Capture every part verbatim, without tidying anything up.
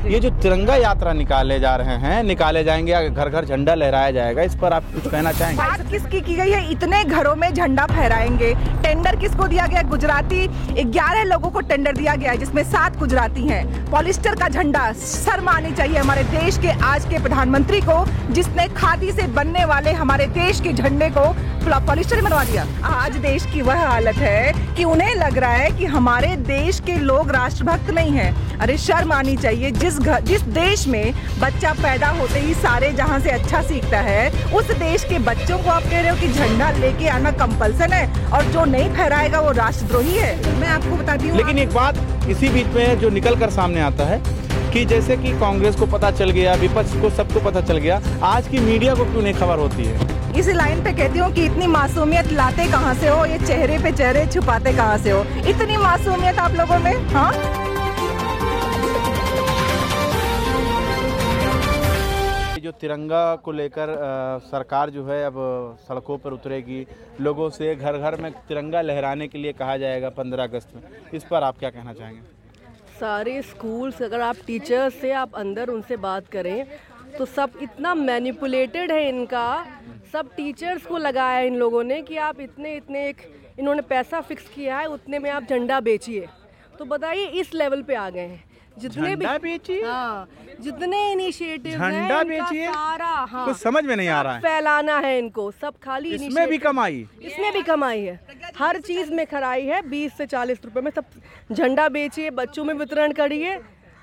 ये जो तिरंगा यात्रा निकाले जा रहे हैं, निकाले जाएंगे, घर घर झंडा लहराया जाएगा, इस पर आप कुछ कहना चाहेंगे? बात किसकी की गई है? इतने घरों में झंडा फहराएंगे। टेंडर किसको दिया गया? गुजराती ग्यारह लोगों को टेंडर दिया गया है, जिसमें सात गुजराती हैं। पॉलिस्टर का झंडा, शर्म आनी चाहिए हमारे देश के आज के प्रधानमंत्री को, जिसने खादी से बनने वाले हमारे देश के झंडे को पॉलिस्टर बनवा दिया। आज देश की वह हालत है कि उन्हें लग रहा है कि हमारे देश के लोग राष्ट्रभक्त नहीं हैं। अरे शर्म आनी चाहिए। जिस घर जिस देश में बच्चा पैदा होते ही सारे जहां से अच्छा सीखता है, उस देश के बच्चों को आप कह रहे हो कि झंडा लेके आना कंपल्सन है, और जो नहीं फहराएगा वो राष्ट्रद्रोही है। मैं आपको बताती हूँ। लेकिन एक बात इसी बीच में जो निकल कर सामने आता है कि जैसे कि कांग्रेस को पता चल गया, विपक्ष को सबको पता चल गया, आज की मीडिया को क्यों नहीं खबर होती है? इस लाइन पे कहती हूँ कि इतनी मासूमियत लाते कहाँ से हो? ये चेहरे पे चेहरे छुपाते कहाँ से हो? इतनी मासूमियत आप लोगों में, हाँ? जो तिरंगा को लेकर सरकार जो है अब सड़कों पर उतरेगी, लोगों से घर घर में तिरंगा लहराने के लिए कहा जाएगा पंद्रह अगस्त में, इस पर आप क्या कहना चाहेंगे? सारे स्कूल्स, अगर आप टीचर्स से आप अंदर उनसे बात करें तो सब इतना मैनिपुलेटेड है इनका, सब टीचर्स को लगाया है इन लोगों ने कि आप इतने इतने एक इन्होंने पैसा फिक्स किया है, उतने में आप झंडा बेचिए। तो बताइए इस लेवल पे आ गए हैं। जितने भी बेचिए, हाँ, जितने इनिशिएटिव झंडा बेचिए, सारा हाँ, कुछ समझ में नहीं आ रहा है। फैलाना है इनको, सब खाली इसमें भी कमाई, इसमें भी कमाई है, हर चीज में खराई है। बीस से चालीस रुपए में सब झंडा बेचिए, बच्चों में वितरण करिए,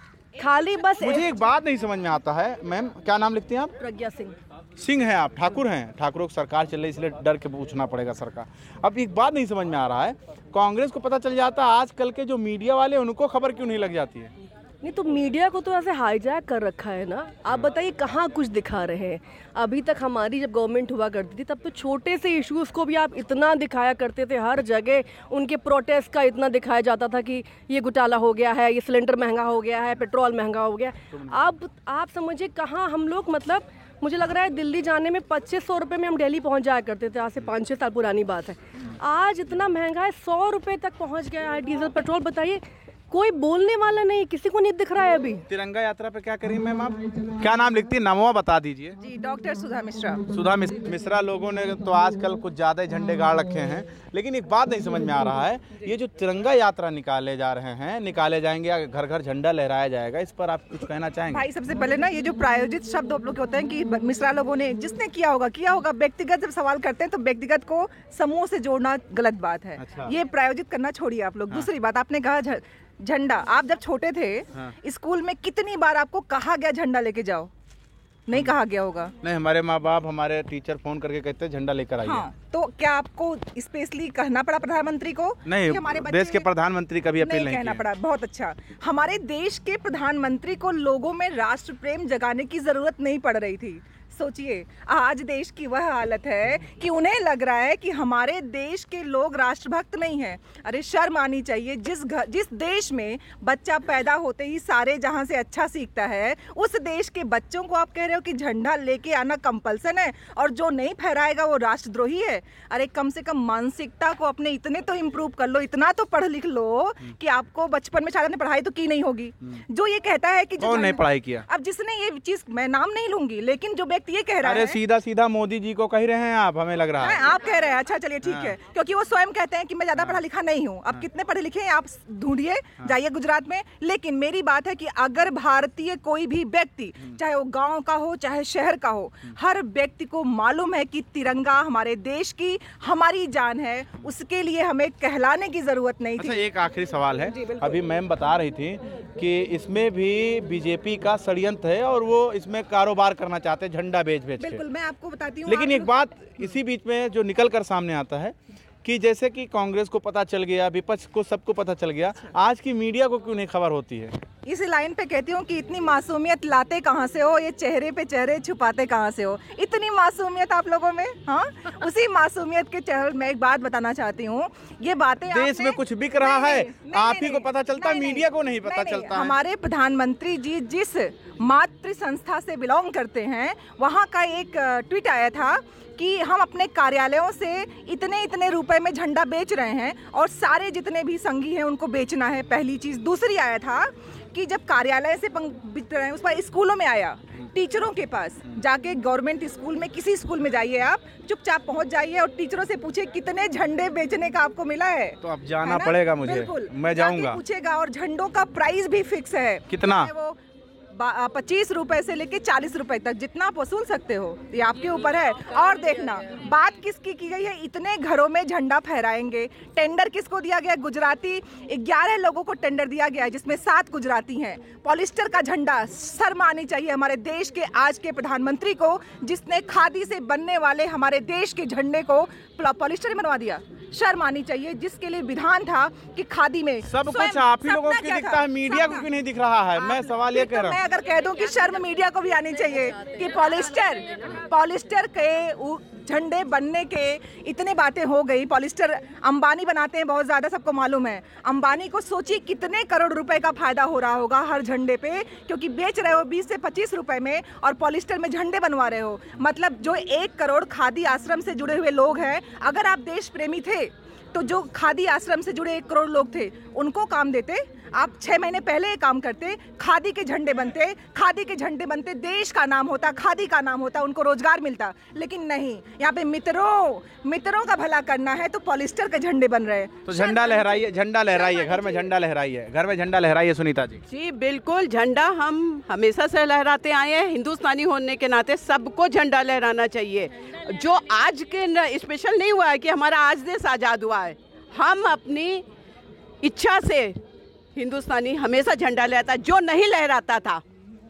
खाली बस। मुझे एक बात नहीं समझ में आता है, मैम क्या नाम लिखती हैं आप? प्रज्ञा सिंह। सिंह हैं आप, ठाकुर हैं। ठाकुरों की सरकार चल रही, इसलिए डर के पूछना पड़ेगा सरकार। अब एक बात नहीं समझ में आ रहा है, कांग्रेस को पता चल जाता, आजकल के जो मीडिया वाले उनको खबर क्यों नहीं लग जाती है? नहीं तो मीडिया को तो ऐसे हाईजैक कर रखा है ना। आप बताइए कहाँ कुछ दिखा रहे हैं? अभी तक हमारी जब गवर्नमेंट हुआ करती थी तब तो छोटे से इश्यूज़ को भी आप इतना दिखाया करते थे, हर जगह उनके प्रोटेस्ट का इतना दिखाया जाता था कि ये घोटाला हो गया है, ये सिलेंडर महंगा हो गया है, पेट्रोल महंगा हो गया। अब आप समझिए कहाँ हम लोग, मतलब मुझे लग रहा है दिल्ली जाने में पच्चीस सौ रुपये में हम दिल्ली पहुँच जाया करते थे, आज से पाँच छः साल पुरानी बात है। आज इतना महंगा है, सौ रुपये तक पहुँच गया है डीजल पेट्रोल। बताइए, कोई बोलने वाला नहीं, किसी को नहीं दिख रहा है अभी। तिरंगा यात्रा पे क्या करी मैम आप? क्या नाम लिखती है? नामवा बता दीजिए। जी, डॉक्टर सुधा मिश्रा। सुधा मिश्रा। लोगों ने तो आजकल कुछ ज्यादा ही झंडे गाड़ रखे हैं, लेकिन एक बात नहीं समझ में आ रहा है, ये जो तिरंगा यात्रा निकाले जा रहे हैं, निकाले जाएंगे, घर घर झंडा लहराया जाएगा, इस पर आप कुछ कहना चाहेंगे? भाई सबसे पहले ना, ये जो प्रायोजित शब्द आप लोग होते हैं कि मिश्रा लोगों ने, जिसने किया होगा किया होगा। व्यक्तिगत जब सवाल करते हैं तो व्यक्तिगत को समूह से जोड़ना गलत बात है। अच्छा। ये प्रायोजित करना छोड़िए आप लोग। हाँ। दूसरी बात, आपने कहा झंडा, आप जब छोटे थे, हाँ, स्कूल में कितनी बार आपको कहा गया झंडा लेके जाओ? नहीं कहा गया होगा। नहीं, हमारे माँ बाप, हमारे टीचर फोन करके कहते हैं झंडा लेकर आइए। हाँ, तो क्या आपको स्पेशली कहना पड़ा प्रधानमंत्री को? नहीं, हमारे देश के प्रधानमंत्री कभी अपील नहीं कहना पड़ा। बहुत अच्छा। हमारे देश के प्रधानमंत्री को लोगों में राष्ट्र प्रेम जगाने की जरूरत नहीं पड़ रही थी। सोचिए, आज देश की वह हालत है कि उन्हें लग रहा है कि हमारे देश के लोग राष्ट्रभक्त नहीं हैं। अरे शर्म आनी चाहिए। जिस घर जिस देश में बच्चा पैदा होते ही सारे जहां से अच्छा सीखता है, उस देश के बच्चों को आप कह रहे हो कि झंडा लेके आना कंपल्सन है, और जो नहीं फहराएगा वो राष्ट्रद्रोही है। अरे कम से कम मानसिकता को अपने इतने तो इम्प्रूव कर लो, इतना तो पढ़ लिख लो कि आपको बचपन में शायद पढ़ाई तो की नहीं होगी। जो ये कहता है कि जो नहीं पढ़ाई किया, अब जिसने ये चीज, मैं नाम नहीं लूंगी, लेकिन जो व्यक्ति ये कह रहा है, सीधा सीधा मोदी जी को कह रहे हैं आप, हमें लग रहा है। आप कह रहे हैं, अच्छा चलिए ठीक है, क्योंकि वो स्वयं कहते हैं कि मैं ज्यादा पढ़ा लिखा नहीं हूँ। अब कितने पढ़े लिखे हैं आप ढूंढिए, जाइए गुजरात में। लेकिन मेरी बात है कि अगर भारतीय कोई भी व्यक्ति, चाहे वो गांव का हो चाहे शहर का हो, हर व्यक्ति को मालूम है कि तिरंगा हमारे देश की हमारी जान है, उसके लिए हमें कहलाने की जरूरत नहीं थी। अच्छा, एक आखिरी सवाल है, अभी मैम बता रही थी कि इसमें भी बीजेपी का षड्यंत्र है और वो इसमें कारोबार करना चाहते हैं, झंडा बेच बेच के। बिल्कुल, मैं आपको बताती हूँ। लेकिन एक बात इसी बीच में जो निकल कर सामने आता है कि जैसे कि कांग्रेस को पता चल गया, विपक्ष को सबको पता चल गया, आज की मीडिया को क्यों नहीं खबर होती है? इस लाइन पे कहती हूँ कि इतनी मासूमियत लाते कहाँ से हो? ये चेहरे पे चेहरे छुपाते कहाँ से हो? इतनी मासूमियत आप लोगों में, हाँ? उसी मासूमियत के चेहरे मैं एक बात बताना चाहती हूँ। ये बातें देश में कुछ बिक रहा है, आप ही को पता चलता, मीडिया को नहीं पता चलता। हमारे प्रधानमंत्री जी जिस मातृ संस्था से बिलोंग करते हैं, वहाँ का एक ट्वीट आया था कि हम अपने कार्यालयों से इतने इतने रुपए में झंडा बेच रहे हैं और सारे जितने भी संघी हैं उनको बेचना है, पहली चीज़। दूसरी आया था कि जब कार्यालय से पंग- उस पर स्कूलों में आया, टीचरों के पास जाके, गवर्नमेंट स्कूल में किसी स्कूल में जाइए, आप चुपचाप पहुंच जाइए और टीचरों से पूछे कितने झंडे बेचने का आपको मिला है। तो अब जाना पड़ेगा मुझे, बिल्कुल, मैं जाऊंगा, पूछेगा। और झंडों का प्राइस भी फिक्स है, कितना? वो पच्चीस रुपए से लेके चालीस रुपए तक जितना आप वसूल सकते हो, ये आपके ऊपर है। और देखना, बात किसकी की गई है, इतने घरों में झंडा फहराएंगे। टेंडर किसको दिया गया? गुजराती ग्यारह लोगों को टेंडर दिया गया है, जिसमें सात गुजराती हैं। पॉलिस्टर का झंडा, शर्म आनी चाहिए हमारे देश के आज के प्रधानमंत्री को, जिसने खादी से बनने वाले हमारे देश के झंडे को पॉलिस्टर में बनवा दिया। शर्म आनी चाहिए, जिसके लिए विधान था कि खादी में सब कुछ आप ही लोगों को दिखता है, मीडिया को क्यों नहीं दिख रहा है? मैं सवाल ये कह रहा हूँ। मैं अगर कह दूं कि शर्म मीडिया को भी आनी चाहिए कि पॉलिस्टर पॉलिस्टर के झंडे बनने के इतने बातें हो गई। पॉलिस्टर अंबानी बनाते हैं, बहुत ज्यादा सबको मालूम है। अंबानी को सोचिए कितने करोड़ रुपए का फायदा हो रहा होगा हर झंडे पे, क्योंकि बेच रहे हो बीस से पच्चीस रुपए में और पॉलिस्टर में झंडे बनवा रहे हो। मतलब जो एक करोड़ खादी आश्रम से जुड़े हुए लोग हैं, अगर आप देश प्रेमी थे तो जो खादी आश्रम से जुड़े एक करोड़ लोग थे उनको काम देते। आप छह महीने पहले ये काम करते, खादी के झंडे बनते, खादी के झंडे बनते, देश का नाम होता, खादी का नाम होता, उनको रोजगार मिलता। लेकिन नहीं, यहाँ पे मित्रों मित्रों का भला करना है तो पॉलिस्टर के झंडे बन रहे हैं। तो झंडा लहराइए, झंडा लहराइए, घर में झंडा लहराइए, घर में झंडा लहराइए। सुनीता जी जी बिल्कुल, झंडा हम हमेशा से लहराते आए हैं। हिंदुस्तानी होने के नाते सबको झंडा लहराना चाहिए। जो आज के स्पेशल नहीं हुआ है कि हमारा आज देश आज़ाद हुआ है, हम अपनी इच्छा से हिंदुस्तानी हमेशा झंडा लहराता। जो नहीं लहराता था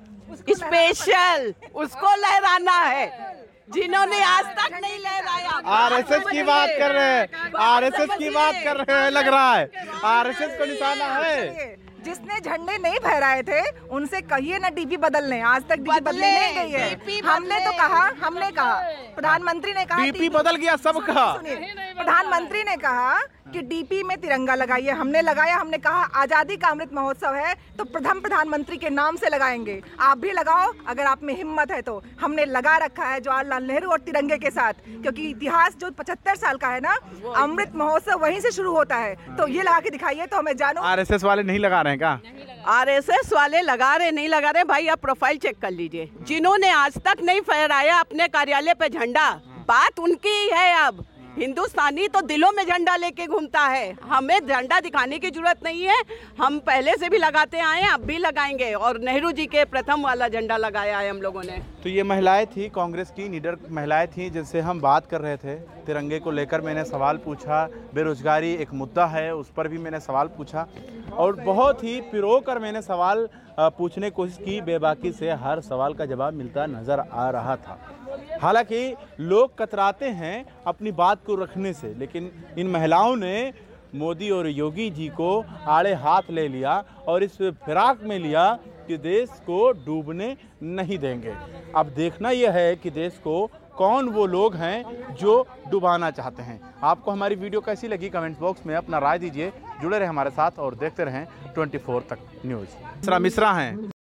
स्पेशल उसको लहराना है, जिन्होंने आज तक नहीं लहराया। आरएसएस की बात कर रहे हैं, आरएसएस की बात कर रहे हैं, लग रहा है आरएसएस को निशाना है। जिसने झंडे नहीं फहराए थे उनसे कहिए ना डीपी बदलने, आज तक डीपी बदले नहीं गई है। हमने तो कहा, हमने कहा, प्रधानमंत्री ने कहा डीपी बदल गया सबका। प्रधानमंत्री ने कहा कि डीपी में तिरंगा लगाइए, हमने लगाया। हमने कहा आजादी का अमृत महोत्सव है तो प्रथम प्रधानमंत्री के नाम से लगाएंगे, आप भी लगाओ अगर आप में हिम्मत है तो। हमने लगा रखा है जवाहरलाल नेहरू और तिरंगे के साथ, क्योंकि इतिहास जो पचहत्तर साल का है ना, अमृत महोत्सव वहीं से शुरू होता है। तो ये लगा के दिखाइए तो हमें जानो। आरएसएस वाले नहीं लगा रहे हैं क्या? आरएसएस वाले लगा रहे नहीं लगा रहे, भाई आप प्रोफाइल चेक कर लीजिए। जिन्होंने आज तक नहीं फहराया अपने कार्यालय पे झंडा, बात उनकी ही है। अब हिंदुस्तानी तो दिलों में झंडा लेके घूमता है, हमें झंडा दिखाने की जरूरत नहीं है। हम पहले से भी लगाते आए हैं, अब भी लगाएंगे। और नेहरू जी के प्रथम वाला झंडा लगाया है हम लोगों ने। तो ये महिलाएं थी, कांग्रेस की निडर महिलाएं थी जिनसे हम बात कर रहे थे। तिरंगे को लेकर मैंने सवाल पूछा, बेरोजगारी एक मुद्दा है उस पर भी मैंने सवाल पूछा, और बहुत ही पिरो कर मैंने सवाल पूछने की कोशिश की। बेबाकी से हर सवाल का जवाब मिलता नजर आ रहा था। हालांकि लोग कतराते हैं अपनी बात को रखने से, लेकिन इन महिलाओं ने मोदी और योगी जी को आड़े हाथ ले लिया और इस फिराक में लिया कि देश को डूबने नहीं देंगे। अब देखना यह है कि देश को कौन वो लोग हैं जो डुबाना चाहते हैं। आपको हमारी वीडियो कैसी लगी कमेंट बॉक्स में अपना राय दीजिए। जुड़े रहे हमारे साथ और देखते रहें twenty four Tak news. Mishra Mishra हैं।